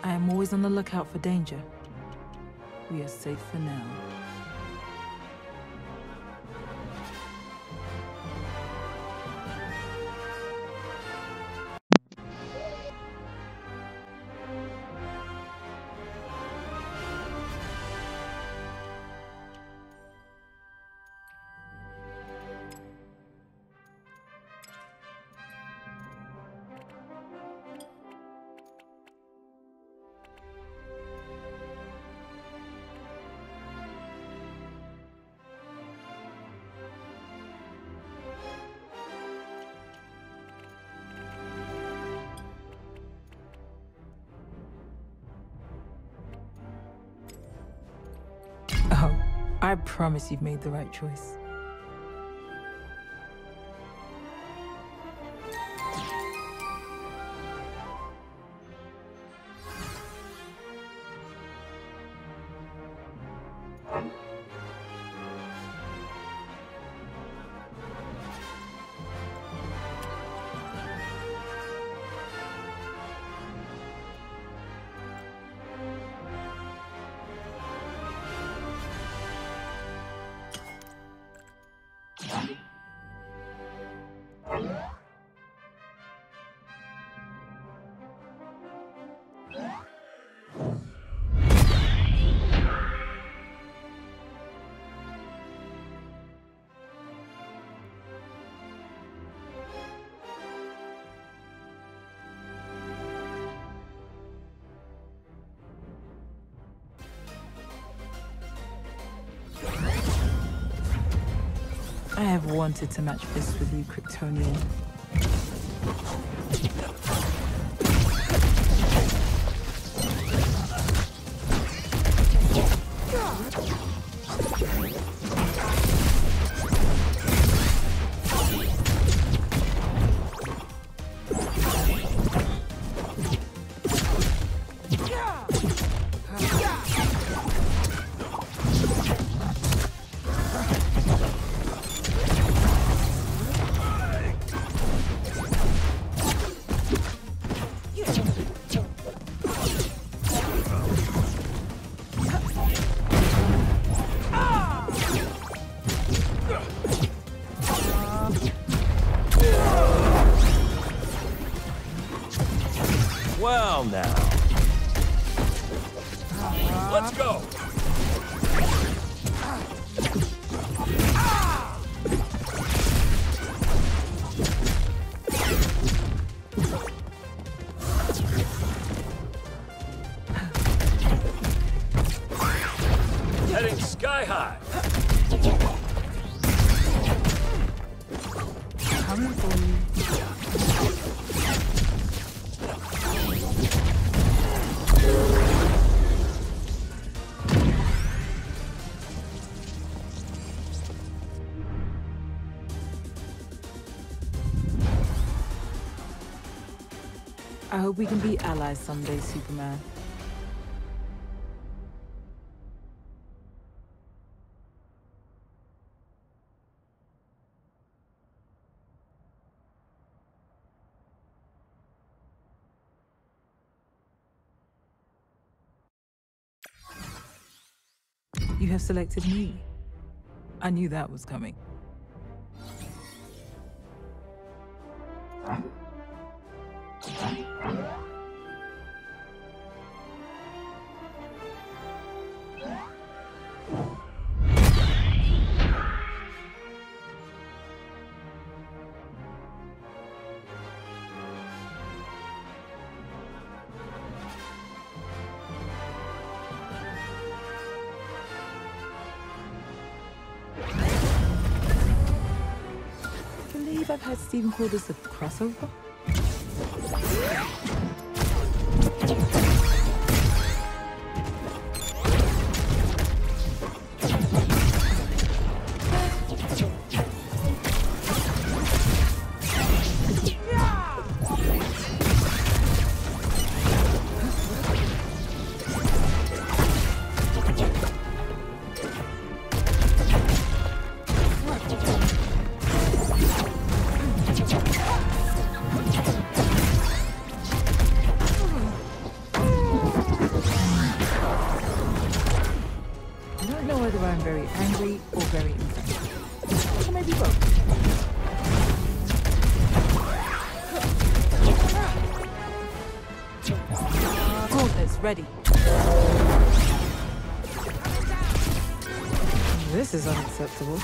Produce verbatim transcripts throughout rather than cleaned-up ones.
I am always on the lookout for danger. We are safe for now. Oh, I promise you've made the right choice. I have wanted to match fists with you, Kryptonian. Well now. Let's go. Heading sky high. Coming for you. I hope we can be allies someday, Superman. You have selected me. I knew that was coming. I believe I've heard Stephen call this a crossover. Ready. This is unacceptable.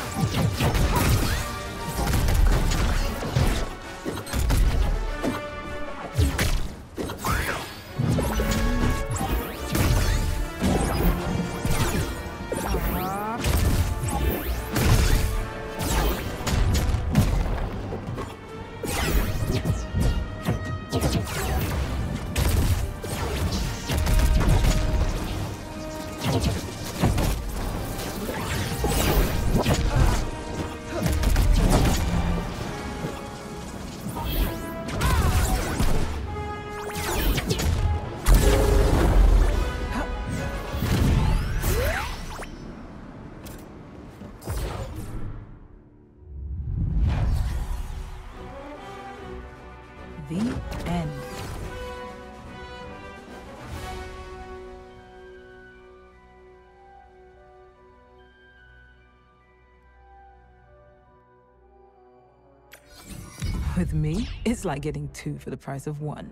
The end. With me, it's like getting two for the price of one.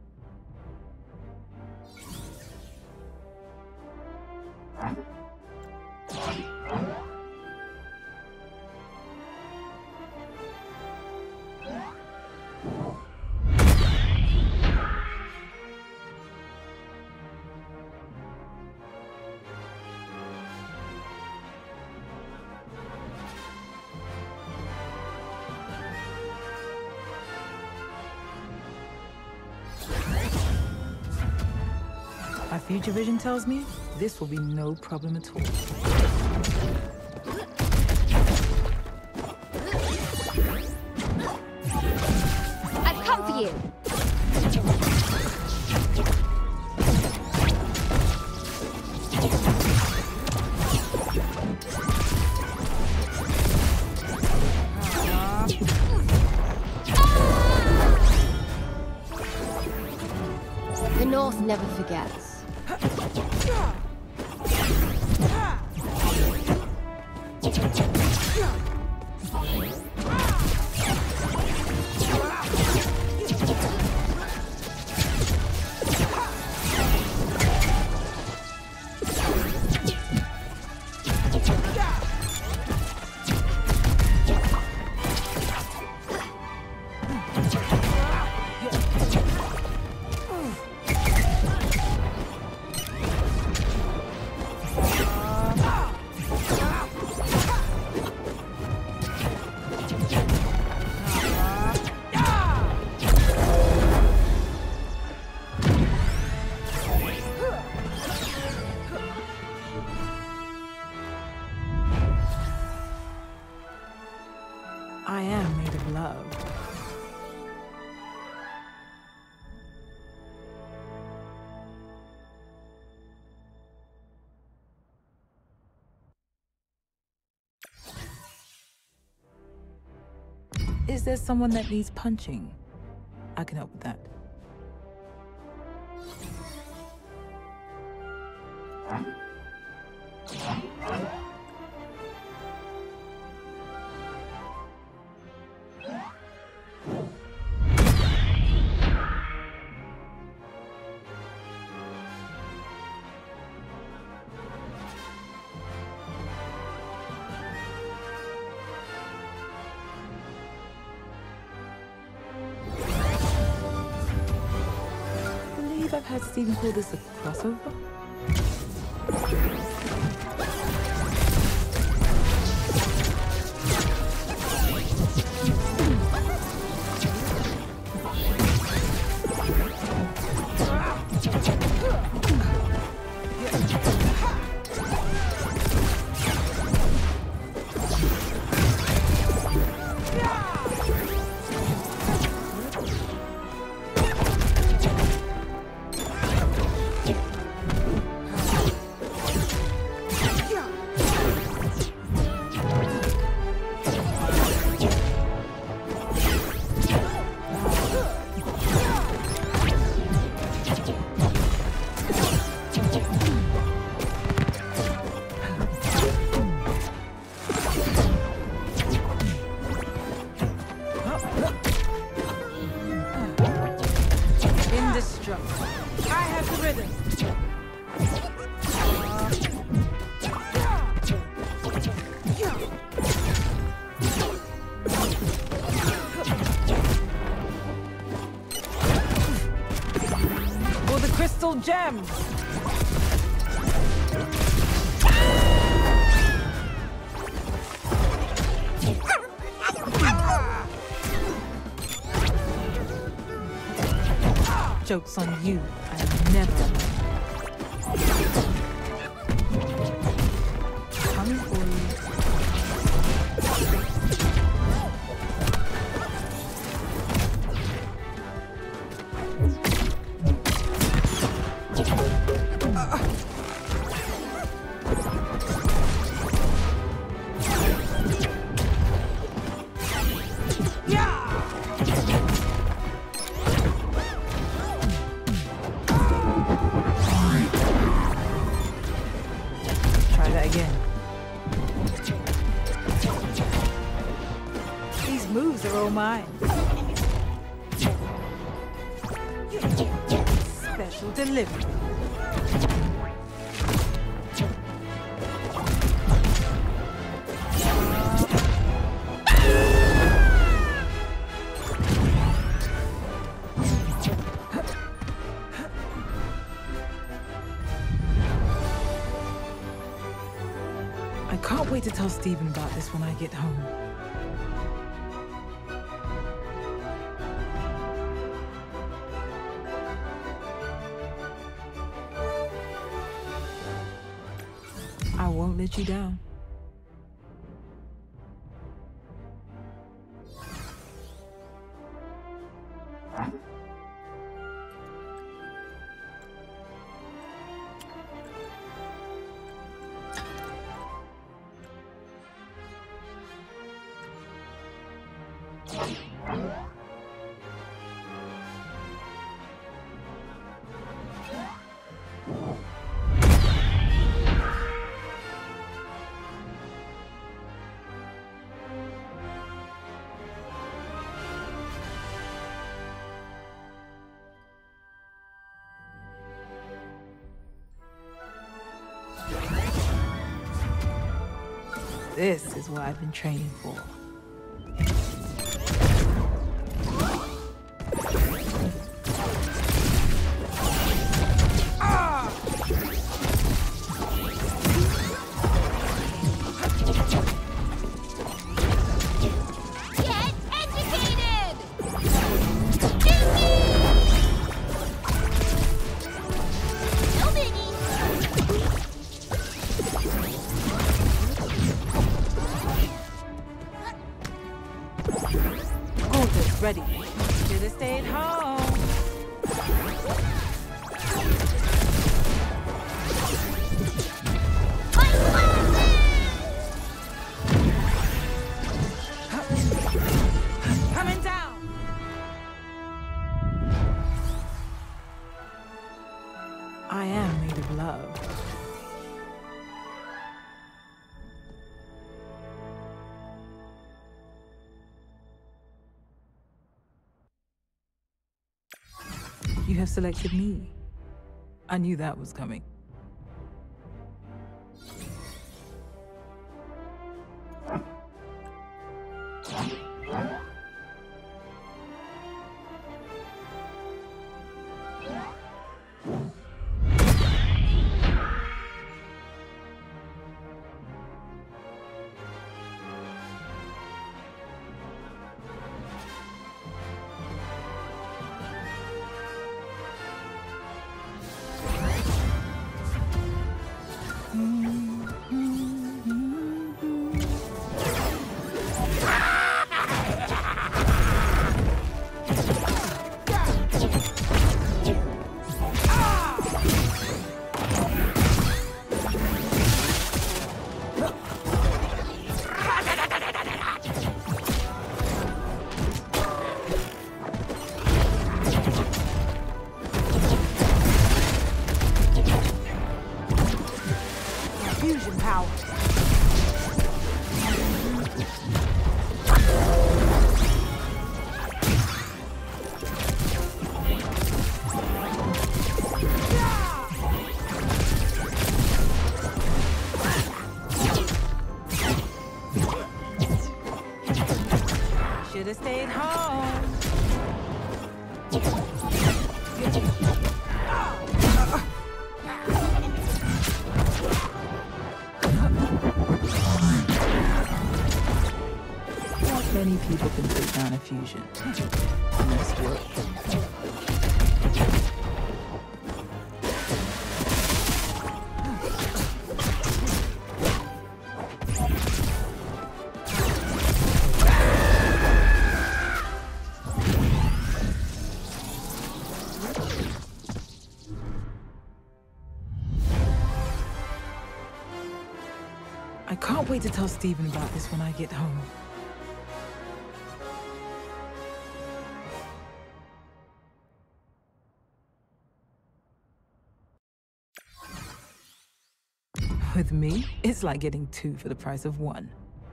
My future vision tells me this will be no problem at all. I've come for you! The North never forgets. I am made of love. Is there someone that needs punching? I can help with that. I've had Stephen call this a crossover. Indestructible. I have the rhythm. crystal gem! Joke's on you. I never. Coming for you. Special delivery. I can't wait to tell Stephen about this when I get home. I won't let you down. This is what I've been training for. Ready. Should have stayed home. Coming down. I am made of love. You have selected me. I knew that was coming. Should have stayed home. Many people can take down a fusion. Must work. I can't wait to tell Stephen about this when I get home. With me, it's like getting two for the price of one.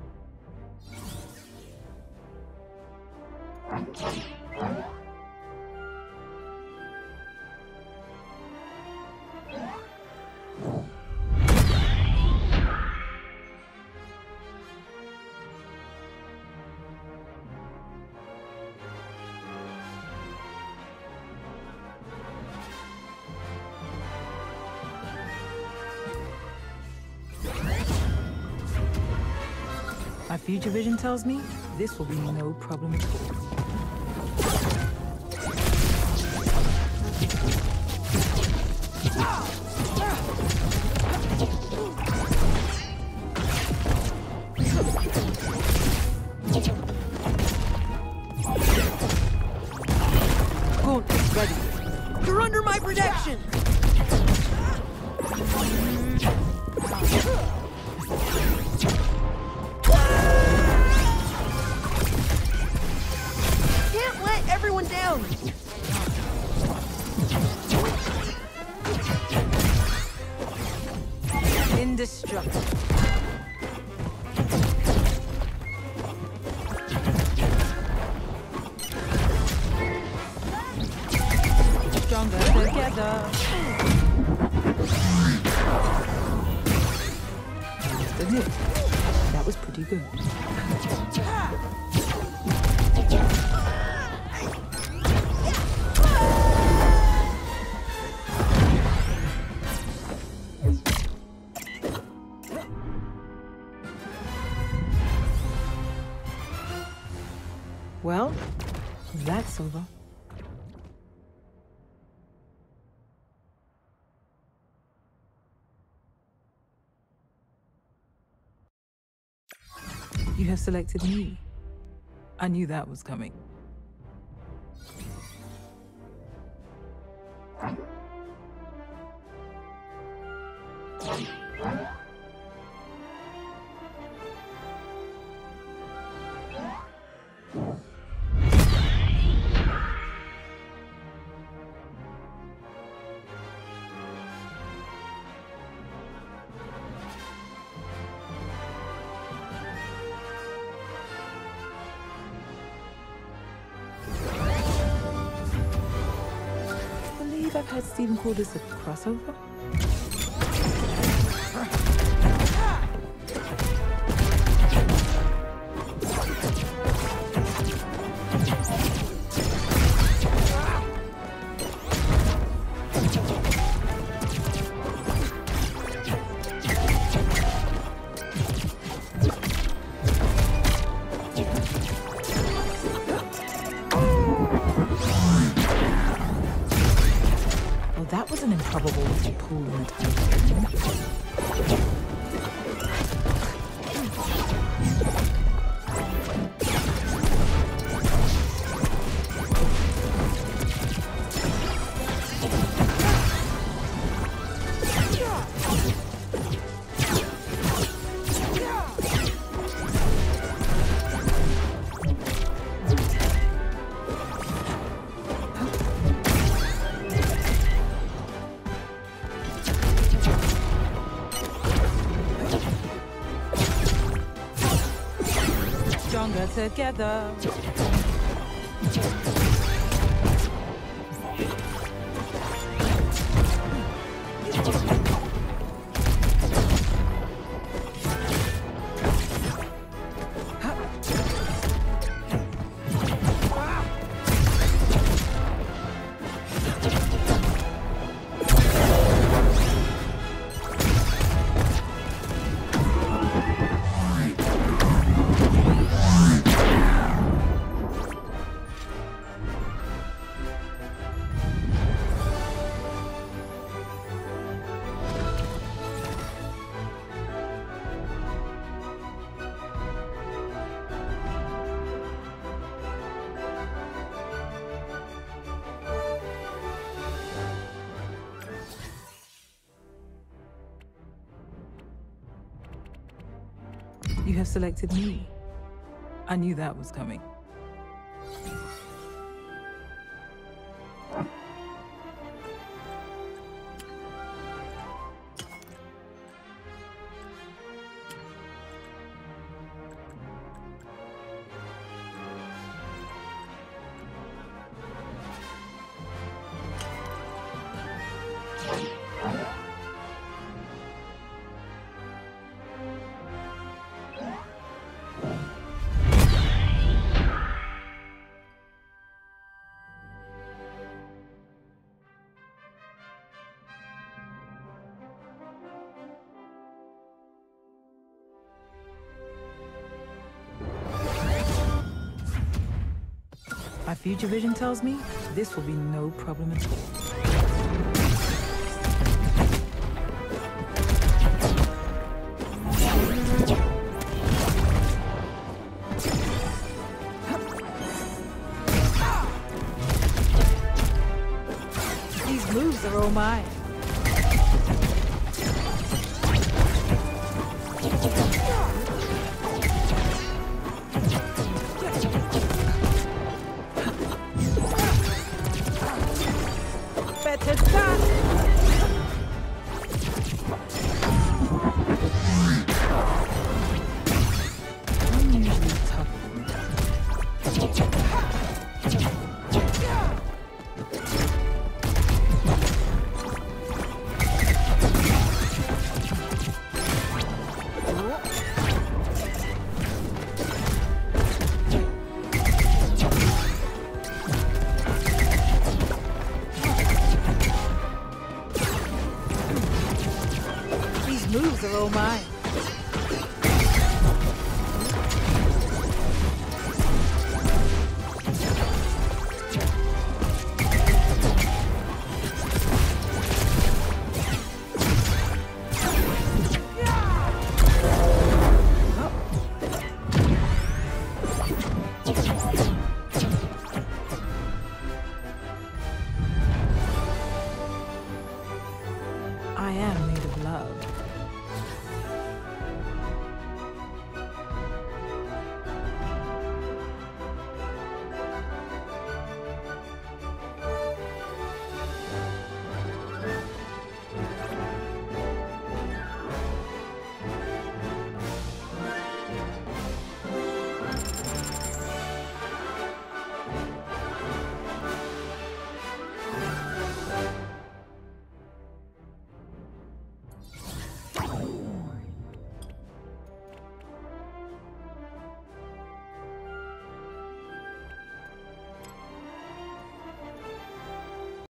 My future vision tells me this will be no problem at all. Gauntlet ready. You're under my protection! Can't let everyone down! Indestructible. Stronger together. Just admit, that was pretty good. Well, that's over. You have selected me. I knew that was coming. I've heard Stephen call this a crossover. That was an improbable little pool in the time. Stronger together. have selected me. I knew that was coming. My future vision tells me this will be no problem at all. These moves are all mine. Better stop! I'm usually tough. Moves are all mine.